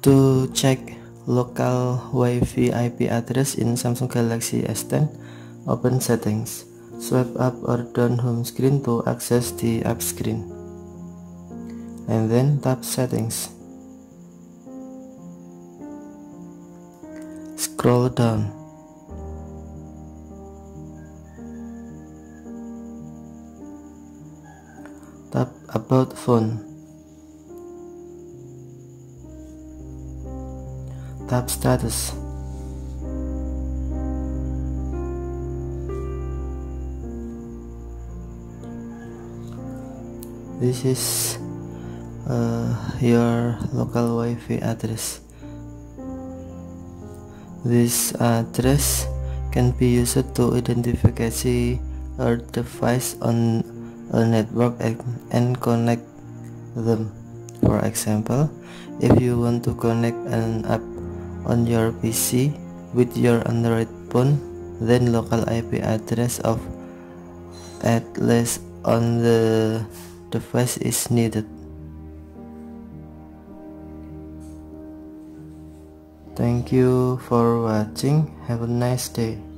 To check local Wi-Fi IP address in Samsung Galaxy S10, open Settings. Swipe up or down home screen to access the app screen, and then tap Settings. Scroll down. Tap About Phone. Tap Status. This is your local Wi-Fi address. This address can be used to identify a device on a network and connect them. For example, if you want to connect an app on your PC with your Android phone, then local IP address of at least on the device is needed. Thank you for watching. Have a nice day.